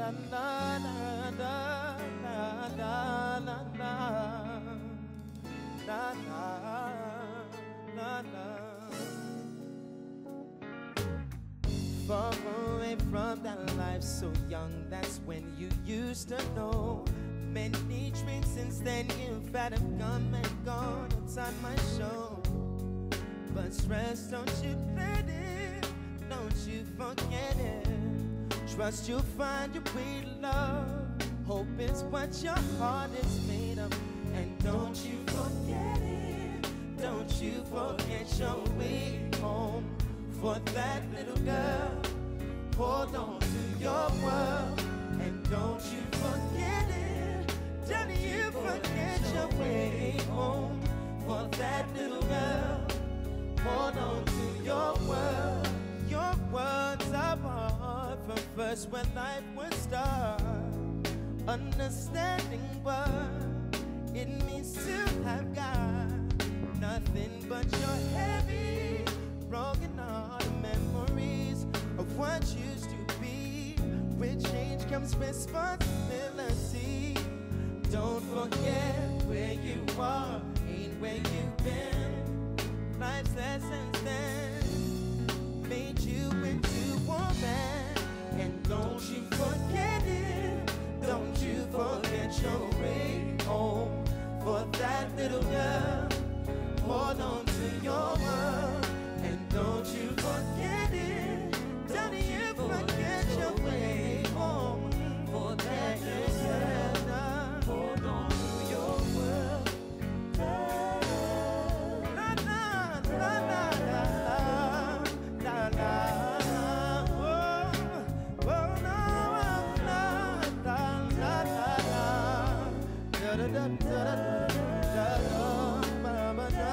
Far away from that life so young, that's when you used to know. Many dreams since then you've had have come and gone. It's on my show. But stress, don't you let it, don't you forget it. Trust you'll find your way to love. Hope is what your heart is made of. And don't you forget it, don't you forget your way home. For that little girl, hold on to your world. And don't you forget it, don't you forget your way home. For that little girl, hold on to your world. Your words are apart from first when life would start. Understanding what it means to have got nothing but your heavy, broken heart memories of what used to be. With change comes responsibility. Don't forget where you are, ain't where you've been. Life's lessons then made you into a man. And don't you forget it, don't you forget your way home. For that little girl, hold on to your world. And don't you forget it, don't you forget your way home. For that little girl, hold on to your world. La la la la la la la. Oh, oh no, la la la la la. Da da da da da da. Mama da.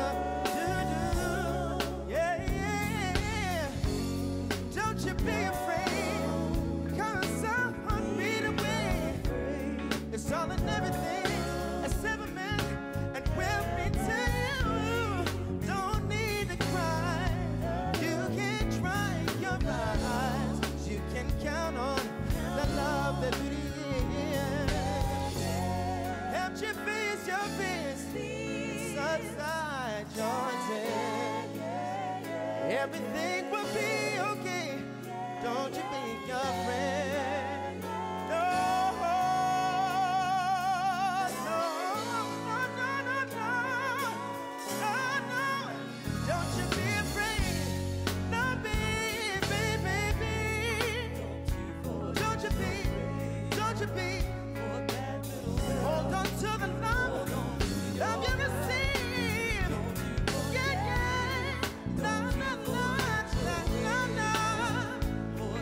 It's all and everything it's ever meant, and will be to you. Don't need to cry, you can try your eyes. You can count on the love that we helped you face your fears, subside your tears. Everything will be okay, don't you be afraid. Hold on to the love you receive. Yeah, yeah. La, la, la, la, la, la. Ooh,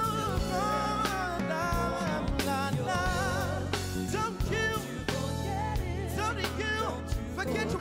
la, la, la. Don't you forget your